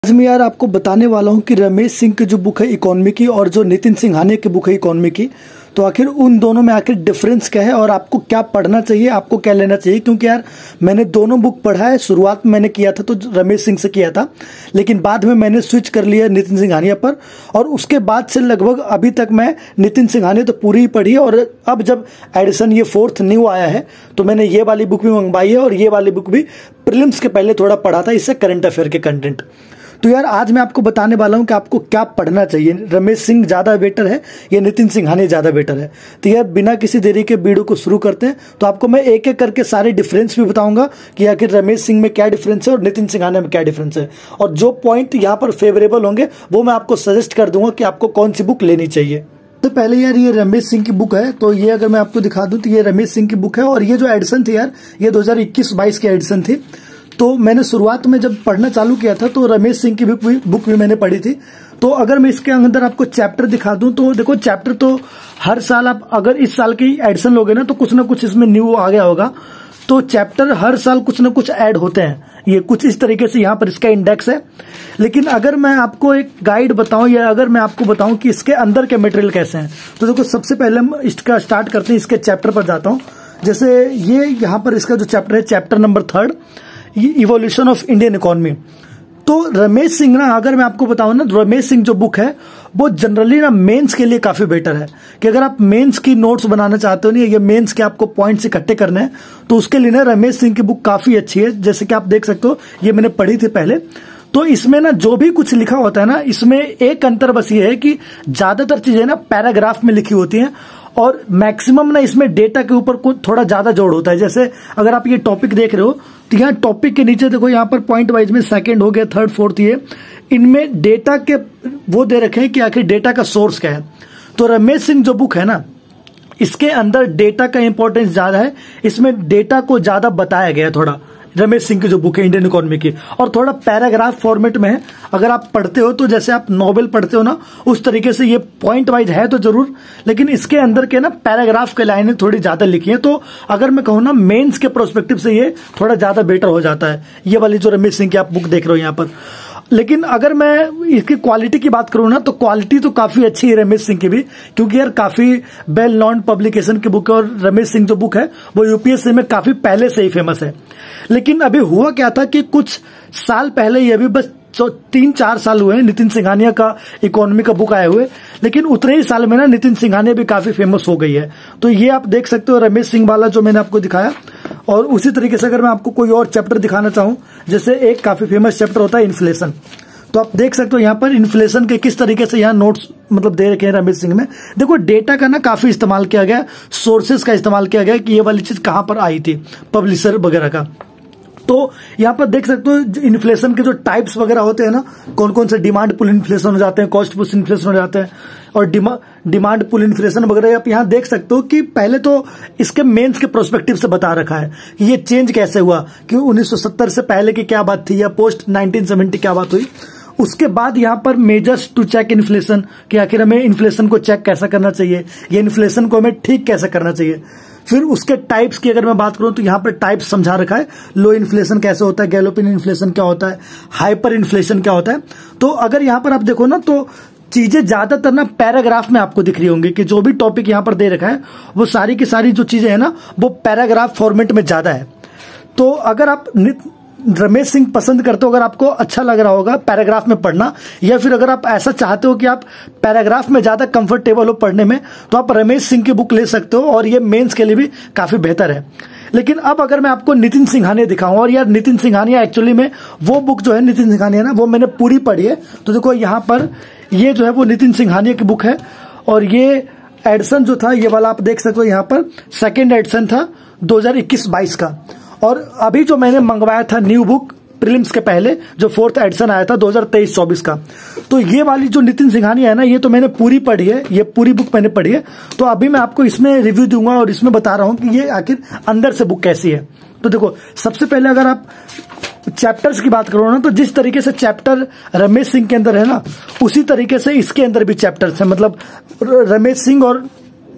आज मैं यार आपको बताने वाला हूँ कि रमेश सिंह की जो बुक है इकोनॉमी की और जो नितिन सिंघानिया की बुक है इकोनॉमी की, तो आखिर उन दोनों में आखिर डिफरेंस क्या है और आपको क्या पढ़ना चाहिए, आपको क्या लेना चाहिए। क्योंकि यार मैंने दोनों बुक पढ़ा है। शुरुआत में मैंने किया था तो रमेश सिंह से किया था, लेकिन बाद में मैंने स्विच कर लिया नितिन सिंघानिया पर, और उसके बाद से लगभग अभी तक मैं नितिन सिंघानिया तो पूरी ही पढ़ी है। और अब जब एडिशन ये 4th न्यू आया है तो मैंने ये वाली बुक भी मंगवाई है और ये वाली बुक भी प्रीलिम्स के पहले थोड़ा पढ़ा था, इससे करंट अफेयर के कंटेंट। तो यार आज मैं आपको बताने वाला हूं कि आपको क्या पढ़ना चाहिए, रमेश सिंह ज़्यादा बेटर है या नितिन सिंघानिया ज़्यादा बेटर है। तो यार बिना किसी देरी के वीडियो को शुरू करते हैं। तो आपको मैं एक एक करके सारे डिफरेंस भी बताऊंगा कि आखिर रमेश सिंह में क्या डिफरेंस है और नितिन सिंघानिया में क्या डिफरेंस है, और जो पॉइंट यहाँ पर फेवरेबल होंगे वो मैं आपको सजेस्ट कर दूंगा कि आपको कौन सी बुक लेनी चाहिए। तो पहले यार ये रमेश सिंह की बुक है, तो ये अगर मैं आपको दिखा दूं तो ये रमेश सिंह की बुक है, और ये जो एडिशन थी यार ये 2021-22 की एडिशन थी। तो मैंने शुरुआत में जब पढ़ना चालू किया था तो रमेश सिंह की बुक भी मैंने पढ़ी थी। तो अगर मैं इसके अंदर आपको चैप्टर दिखा दूं तो देखो, चैप्टर तो हर साल आप अगर इस साल की एडिशन लोगे ना तो कुछ ना कुछ इसमें न्यू आ गया होगा। तो चैप्टर हर साल कुछ ना कुछ ऐड होते हैं, ये कुछ इस तरीके से यहाँ पर इसका इंडेक्स है। लेकिन अगर मैं आपको एक गाइड बताऊं या अगर मैं आपको बताऊं कि इसके अंदर के मटेरियल कैसे हैं, तो देखो सबसे पहले हम इसका स्टार्ट करते हैं, इसके चैप्टर पर जाता हूं। जैसे ये यहाँ पर इसका जो चैप्टर है, चैप्टर नंबर 3, ये इवोल्यूशन ऑफ इंडियन इकोनॉमी। तो रमेश सिंह ना, अगर मैं आपको बताऊं ना, रमेश सिंह जो बुक है वो जनरली ना मेंस के लिए काफी बेटर है। कि अगर आप मेंस की नोट्स बनाना चाहते हो ना, या मेंस के आपको पॉइंट्स इकट्ठे करने हैं, तो उसके लिए ना रमेश सिंह की बुक काफी अच्छी है। जैसे कि आप देख सकते हो, ये मैंने पढ़ी थी पहले। तो इसमें ना जो भी कुछ लिखा होता है ना, इसमें एक अंतर बस ये है कि ज्यादातर चीजें ना पैराग्राफ में लिखी होती हैं और मैक्सिमम ना इसमें डेटा के ऊपर कुछ थोड़ा ज्यादा जोड़ होता है। जैसे अगर आप ये टॉपिक देख रहे हो तो यहाँ टॉपिक के नीचे देखो, यहाँ पर पॉइंट वाइज में सेकंड हो गया, थर्ड, फोर्थ, ये इनमें डेटा के वो दे रखे हैं कि आखिर डेटा का सोर्स क्या है। तो रमेश सिंह जो बुक है ना, इसके अंदर डेटा का इंपॉर्टेंस ज्यादा है, इसमें डेटा को ज्यादा बताया गया है थोड़ा। रमेश सिंह की जो बुक है इंडियन इकोनॉमी की, और थोड़ा पैराग्राफ फॉर्मेट में है। अगर आप पढ़ते हो तो जैसे आप नॉवेल पढ़ते हो ना, उस तरीके से ये पॉइंट वाइज है तो जरूर, लेकिन इसके अंदर के ना पैराग्राफ के लाइनें थोड़ी ज्यादा लिखी है। तो अगर मैं कहूँ ना, मेंस के प्रोस्पेक्टिव से ये थोड़ा ज्यादा बेटर हो जाता है, ये वाली जो रमेश सिंह की आप बुक देख रहे हो यहाँ पर। लेकिन अगर मैं इसकी क्वालिटी की बात करूं ना, तो क्वालिटी तो काफी अच्छी है रमेश सिंह की भी, क्योंकि यार काफी वेल नोन पब्लिकेशन की बुक है, और रमेश सिंह जो बुक है वो यूपीएससी में काफी पहले से ही फेमस है। लेकिन अभी हुआ क्या था कि कुछ साल पहले, ये भी बस 3-4 साल हुए हैं नितिन सिंघानिया का इकोनॉमी का बुक आए हुए, लेकिन उतने ही साल में ना नितिन सिंघानिया भी काफी फेमस हो गई है। तो ये आप देख सकते हो रमेश सिंह वाला जो मैंने आपको दिखाया। और उसी तरीके से अगर मैं आपको कोई और चैप्टर दिखाना चाहूं, जैसे एक काफी फेमस चैप्टर होता है इन्फ्लेशन, तो आप देख सकते हो यहाँ पर इन्फ्लेशन के किस तरीके से यहाँ नोट्स मतलब दे रखे हैं रमेश सिंह में। देखो डेटा का ना काफी इस्तेमाल किया गया, सोर्सेज का इस्तेमाल किया गया कि ये वाली चीज कहां पर आई थी, पब्लिशर वगैरह का। तो यहाँ पर देख सकते हो इन्फ्लेशन के जो टाइप्स वगैरह होते हैं ना, कौन कौन से डिमांड पुल इन्फ्लेशन हो जाते हैं, कॉस्ट पुश इन्फ्लेशन हो जाते हैं, और डिमांड पुल इन्फ्लेशन वगैरह आप यहाँ देख सकते हो कि पहले तो इसके मेंस के प्रोस्पेक्टिव से बता रखा है कि ये चेंज कैसे हुआ, कि 1970 से पहले की क्या बात थी या पोस्ट 1970 क्या बात हुई। उसके बाद यहाँ पर मेजर्स टू चेक इन्फ्लेशन, कि आखिर हमें इन्फ्लेशन को चेक कैसा करना चाहिए, ये इन्फ्लेशन को हमें ठीक कैसे करना चाहिए। फिर उसके टाइप्स की अगर मैं बात करूं तो यहाँ पर टाइप्स समझा रखा है, लो इन्फ्लेशन कैसे होता है, गैलोपिन इन्फ्लेशन क्या होता है, हाइपर इन्फ्लेशन क्या होता है। तो अगर यहाँ पर आप देखो ना, तो चीजें ज्यादातर ना पैराग्राफ में आपको दिख रही होंगी, कि जो भी टॉपिक यहाँ पर दे रखा है वो सारी की सारी जो चीजें है ना, वो पैराग्राफ फॉर्मेट में ज्यादा है। तो अगर आप रमेश सिंह पसंद करते हो, अगर आपको अच्छा लग रहा होगा पैराग्राफ में पढ़ना, या फिर अगर आप ऐसा चाहते हो कि आप पैराग्राफ में ज्यादा कंफर्टेबल हो पढ़ने में, तो आप रमेश सिंह की बुक ले सकते हो, और ये मेंस के लिए भी काफी बेहतर है। लेकिन अब अगर मैं आपको नितिन सिंघानिया दिखाऊं, और यार नितिन सिंघानिया एक्चुअली में वो बुक जो है नितिन सिंघानिया ना, वो मैंने पूरी पढ़ी है। तो देखो यहाँ पर ये जो है वो नितिन सिंघानिया की बुक है, और ये एडिशन जो था ये वाला आप देख सकते हो, यहाँ पर सेकेंड एडिशन था 2021-22 का। और अभी जो मैंने मंगवाया था न्यू बुक प्रीलिम्स के पहले, जो 4th एडिशन आया था 2023-24 का, तो ये वाली जो नितिन सिंघानिया है ना, ये तो मैंने पूरी पढ़ी है, ये पूरी बुक मैंने पढ़ी है। तो अभी मैं आपको इसमें रिव्यू दूंगा और इसमें बता रहा हूं कि ये आखिर अंदर से बुक कैसी है। तो देखो सबसे पहले अगर आप चैप्टर्स की बात करो ना, तो जिस तरीके से चैप्टर रमेश सिंह के अंदर है ना, उसी तरीके से इसके अंदर भी चैप्टर्स है। मतलब रमेश सिंह और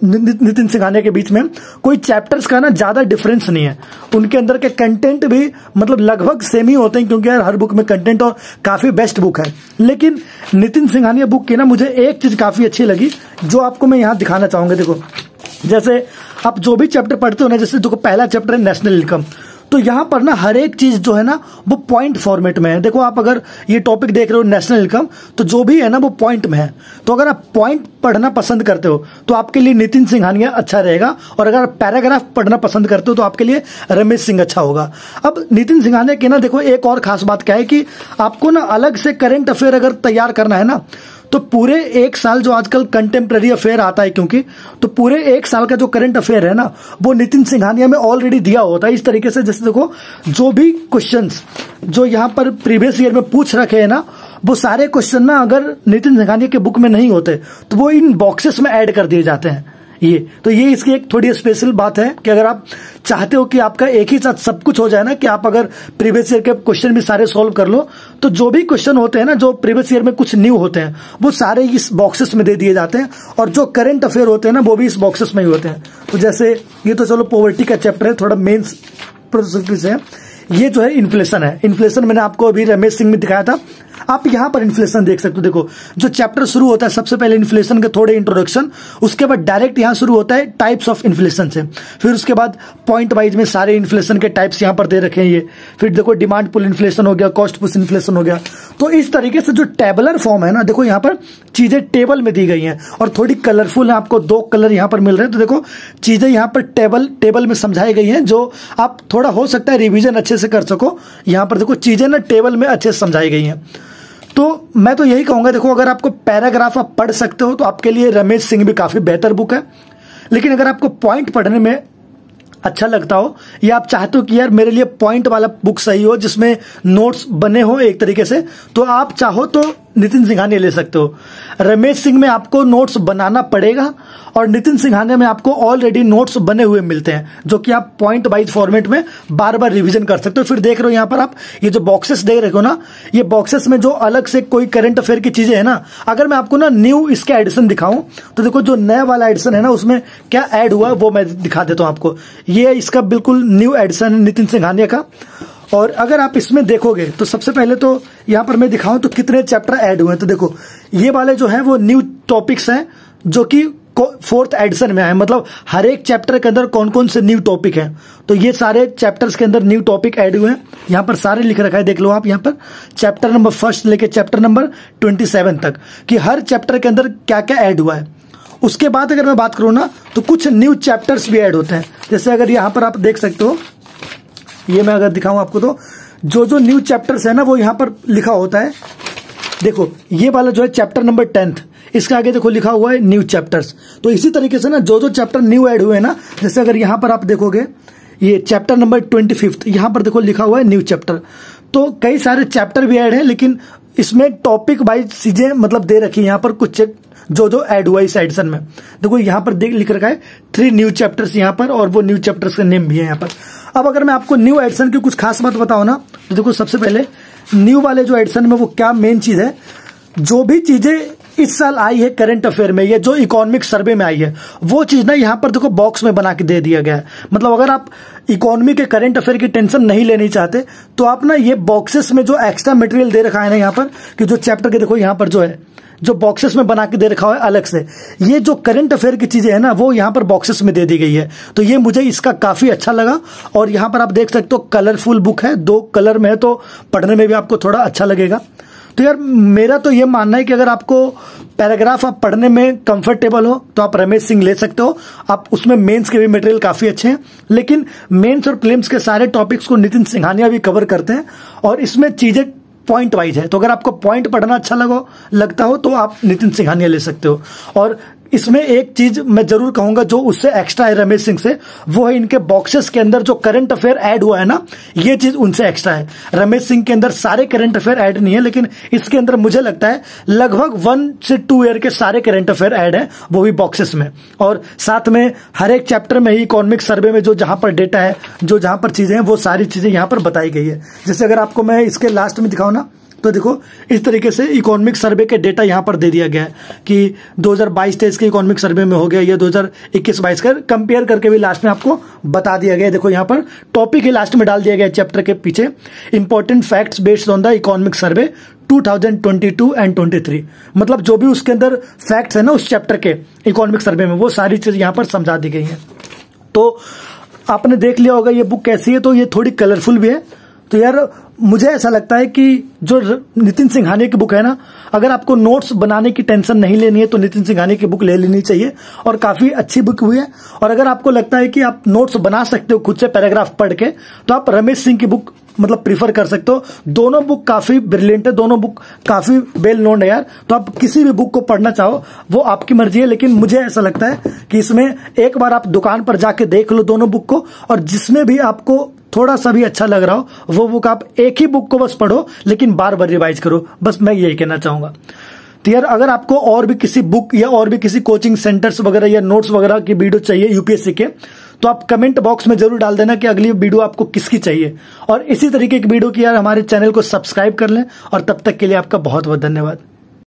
नितिन सिंघानिया के बीच में कोई चैप्टर्स का ना ज्यादा डिफरेंस नहीं है। उनके अंदर के कंटेंट भी मतलब लगभग सेम ही होते हैं, क्योंकि यार हर बुक में कंटेंट और काफी बेस्ट बुक है। लेकिन नितिन सिंघानिया बुक की ना मुझे एक चीज काफी अच्छी लगी, जो आपको मैं यहां दिखाना चाहूंगा। देखो, जैसे आप जो भी चैप्टर पढ़ते हो ना, जैसे देखो पहला चैप्टर है नेशनल इनकम, तो यहां पर ना हर एक चीज जो है ना वो पॉइंट फॉर्मेट में है। देखो, आप अगर ये टॉपिक देख रहे हो नेशनल इनकम, तो जो भी है ना वो पॉइंट में है। तो अगर आप पॉइंट पढ़ना पसंद करते हो तो आपके लिए नितिन सिंघानिया अच्छा रहेगा, और अगर आप पैराग्राफ पढ़ना पसंद करते हो तो आपके लिए रमेश सिंह अच्छा होगा। अब नितिन सिंघानिया की ना देखो एक और खास बात क्या है कि आपको ना अलग से करंट अफेयर अगर तैयार करना है ना, तो पूरे एक साल जो आजकल कंटेम्प्रेरी अफेयर आता है, क्योंकि तो पूरे एक साल का जो करंट अफेयर है ना वो नितिन सिंघानिया में ऑलरेडी दिया होता है। इस तरीके से जैसे देखो, जो भी क्वेश्चंस जो यहाँ पर प्रीवियस ईयर में पूछ रखे हैं ना, वो सारे क्वेश्चन ना अगर नितिन सिंघानिया के बुक में नहीं होते तो वो इन बॉक्सेस में ऐड कर दिए जाते हैं। ये इसकी एक थोड़ी स्पेशल बात है कि अगर आप चाहते हो कि आपका एक ही साथ सब कुछ हो जाए ना, कि आप अगर प्रीवियस ईयर के क्वेश्चन भी सारे सॉल्व कर लो, तो जो भी क्वेश्चन होते हैं ना जो प्रीवियस ईयर में कुछ न्यू होते हैं वो सारे इस बॉक्सेस में दे दिए जाते हैं, और जो करंट अफेयर होते हैं ना वो भी इस बॉक्सेस में ही होते हैं। तो जैसे ये तो चलो पॉवर्टी का चैप्टर है, थोड़ा मेंस प्रोसेस से। ये जो है इन्फ्लेशन है। इन्फ्लेशन मैंने आपको अभी रमेश सिंह में दिखाया था, आप यहां पर इन्फ्लेशन देख सकते हो। देखो, जो चैप्टर शुरू होता है सबसे पहले इन्फ्लेशन के थोड़े इंट्रोडक्शन, उसके बाद डायरेक्ट यहां शुरू होता है टाइप्स ऑफ इन्फ्लेशन से, फिर उसके बाद पॉइंट वाइज में सारे इन्फ्लेशन के टाइप्स यहां पर दे रखे हैं ये। फिर देखो डिमांड पुल इन्फ्लेशन हो गया, कॉस्ट पुश इन्फ्लेशन हो गया। तो इस तरीके से जो टेबलर फॉर्म है ना, देखो यहां पर चीजें टेबल में दी गई हैं और थोड़ी कलरफुल है, आपको 2 कलर यहां पर मिल रहे हैं। तो देखो चीजें यहां पर टेबल में समझाई गई हैं, जो आप थोड़ा हो सकता है रिवीजन अच्छे से कर सको। यहां पर देखो चीजें ना टेबल में अच्छे से समझाई गई हैं। तो मैं तो यही कहूंगा, देखो अगर आपको पैराग्राफ आप पढ़ सकते हो तो आपके लिए रमेश सिंह भी काफी बेहतर बुक है। लेकिन अगर आपको पॉइंट पढ़ने में अच्छा लगता हो, या आप चाहते हो कि यार मेरे लिए पॉइंट वाला बुक सही हो जिसमें नोट्स बने हो एक तरीके से, तो आप चाहो तो नितिन सिंघानिया ले सकते हो। रमेश सिंह में आपको नोट्स बनाना पड़ेगा, और नितिन सिंघानिया में आपको ऑलरेडी नोट्स बने हुए मिलते हैं, जो कि आप पॉइंट वाइज फॉर्मेट में बार बार रिवीजन कर सकते हो। फिर देख रहे हो यहाँ पर आप ये जो बॉक्सेस देख रहे हो ना, ये बॉक्सेस में जो अलग से कोई करंट अफेयर की चीजें है ना, अगर मैं आपको ना न्यू इसके एडिशन दिखाऊं तो देखो जो नया वाला एडिशन है ना उसमें क्या ऐड हुआ वो मैं दिखा देता हूं आपको। ये इसका बिल्कुल न्यू एडिशन है नितिन सिंघानिया का। और अगर आप इसमें देखोगे तो सबसे पहले तो यहां पर मैं दिखाऊं तो कितने चैप्टर ऐड हुए हैं। तो देखो ये वाले जो हैं वो न्यू टॉपिक्स हैं, जो कि 4th एडिशन में आए। मतलब हर एक चैप्टर के अंदर कौन कौन से न्यू टॉपिक हैं, तो ये सारे चैप्टर्स के अंदर न्यू टॉपिक ऐड हुए हैं। यहां पर सारे लिख रखा है, देख लो आप यहां पर चैप्टर नंबर 1 लेके चैप्टर नंबर 27 तक कि हर चैप्टर के अंदर क्या क्या ऐड हुआ है। उसके बाद अगर मैं बात करूं ना तो कुछ न्यू चैप्टर्स भी ऐड होते हैं। जैसे अगर यहां पर आप देख सकते हो, ये मैं अगर दिखाऊं आपको तो जो न्यू चैप्टर्स है ना वो यहां पर लिखा होता है। देखो ये वाला जो है चैप्टर नंबर 10th, इसके आगे देखो लिखा हुआ है न्यू चैप्टर्स। तो इसी तरीके से ना जो चैप्टर न्यू ऐड हुए हैं ना, जैसे अगर यहां पर आप देखोगे ये चैप्टर नंबर 25 यहां पर देखो लिखा हुआ है न्यू चैप्टर। तो कई सारे चैप्टर भी ऐड हैं, लेकिन इसमें टॉपिक वाइज चीजें मतलब दे रखी है यहाँ पर कुछ जो ऐड हुआ इस एडिशन में। देखो यहाँ पर लिख रखा है 3 न्यू चैप्टर्स यहाँ पर, और वो न्यू चैप्टर्स का नेम भी है यहाँ पर। अब अगर मैं आपको न्यू एडिशन की कुछ खास बात बताऊं ना, तो देखो सबसे पहले न्यू वाले जो एडिशन में वो क्या मेन चीज है, जो भी चीजें इस साल आई है करंट अफेयर में, या जो इकोनॉमिक सर्वे में आई है, वो चीज ना यहाँ पर देखो बॉक्स में बना के दे दिया गया है। मतलब अगर आप इकोनॉमी के करंट अफेयर की टेंशन नहीं लेनी चाहते तो आप ना ये बॉक्सेस में जो एक्स्ट्रा मटेरियल दे रखा है ना यहाँ पर, कि जो चैप्टर के देखो यहाँ पर जो है जो बॉक्सेस में बना के दे रखा है अलग से, ये जो करंट अफेयर की चीजें है ना वो यहाँ पर बॉक्सेस में दे दी गई है। तो ये मुझे इसका काफी अच्छा लगा। और यहाँ पर आप देख सकते हो कलरफुल बुक है, 2 कलर में है, तो पढ़ने में भी आपको थोड़ा अच्छा लगेगा। तो यार मेरा तो ये मानना है कि अगर आपको पैराग्राफ आप पढ़ने में कंफर्टेबल हो तो आप रमेश सिंह ले सकते हो। आप उसमें मेंस के भी मटेरियल काफी अच्छे हैं, लेकिन मेंस और प्रीलिम्स के सारे टॉपिक्स को नितिन सिंघानिया भी कवर करते हैं, और इसमें चीजें पॉइंट वाइज है। तो अगर आपको पॉइंट पढ़ना अच्छा लगता हो तो आप नितिन सिंघानिया ले सकते हो। और इसमें एक चीज मैं जरूर कहूंगा जो उससे एक्स्ट्रा है रमेश सिंह से, वो है इनके बॉक्सेस के अंदर जो करंट अफेयर ऐड हुआ है ना, ये चीज उनसे एक्स्ट्रा है। रमेश सिंह के अंदर सारे करंट अफेयर ऐड नहीं है, लेकिन इसके अंदर मुझे लगता है लगभग 1 से 2 ईयर के सारे करंट अफेयर ऐड है, वो भी बॉक्सेस में। और साथ में हर एक चैप्टर में ही इकोनॉमिक सर्वे में जो जहां पर डेटा है, जो जहां पर चीजें हैं, वो सारी चीजें यहां पर बताई गई है। जैसे अगर आपको मैं इसके लास्ट में दिखाऊं ना, तो देखो इस तरीके से इकोनॉमिक सर्वे के डेटा यहाँ पर दे दिया गया है कि 2022-23 के इकोनॉमिक सर्वे में हो गया, ये 2021-22 का कंपेयर करके भी लास्ट में आपको बता दिया गया है। देखो यहाँ पर टॉपिक ही लास्ट में डाल दिया गया है चैप्टर के पीछे, important facts based on the economic survey 2022 and 23। मतलब जो भी उसके अंदर फैक्ट्स है ना उस चैप्टर के इकोनॉमिक सर्वे में, वो सारी चीज यहाँ पर समझा दी गई है। तो आपने देख लिया होगा ये बुक कैसी है, तो ये थोड़ी कलरफुल भी है। तो यार मुझे ऐसा लगता है कि जो नितिन सिंघानिया की बुक है ना, अगर आपको नोट्स बनाने की टेंशन नहीं लेनी है तो नितिन सिंघानिया की बुक ले लेनी चाहिए, और काफी अच्छी बुक हुई है। और अगर आपको लगता है कि आप नोट्स बना सकते हो खुद से पैराग्राफ पढ़ के, तो आप रमेश सिंह की बुक मतलब प्रीफर कर सकते हो। दोनों बुक काफी ब्रिलियंट है, दोनों बुक काफी वेल नोन है यार। तो आप किसी भी बुक को पढ़ना चाहो वो आपकी मर्जी है, लेकिन मुझे ऐसा लगता है कि इसमें एक बार आप दुकान पर जाके देख लो दोनों बुक को, और जिसमें भी आपको थोड़ा सा भी अच्छा लग रहा हो वो बुक आप एक ही बुक को बस पढ़ो, लेकिन बार बार रिवाइज करो। बस मैं यही कहना चाहूंगा। तो यार अगर आपको और भी किसी बुक या और भी किसी कोचिंग सेंटर्स वगैरह या नोट्स वगैरह की वीडियो चाहिए यूपीएससी के, तो आप कमेंट बॉक्स में जरूर डाल देना कि अगली वीडियो आपको किसकी चाहिए। और इसी तरीके की वीडियो की यार हमारे चैनल को सब्सक्राइब कर लें, और तब तक के लिए आपका बहुत बहुत धन्यवाद।